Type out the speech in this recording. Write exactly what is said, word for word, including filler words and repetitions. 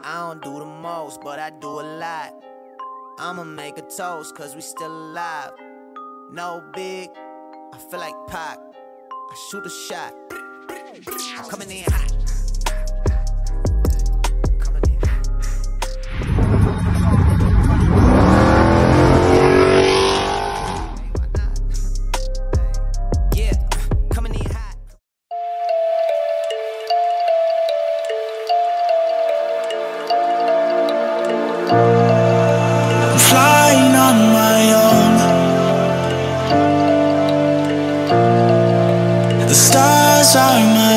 I don't do the most, but I do a lot. I'ma make a toast, cause we still alive. No big, I feel like Pac. I shoot a shot. I'm coming in hot. Coming in hot. Why not? Yeah, coming in hot. I'm flying on my own. The stars are my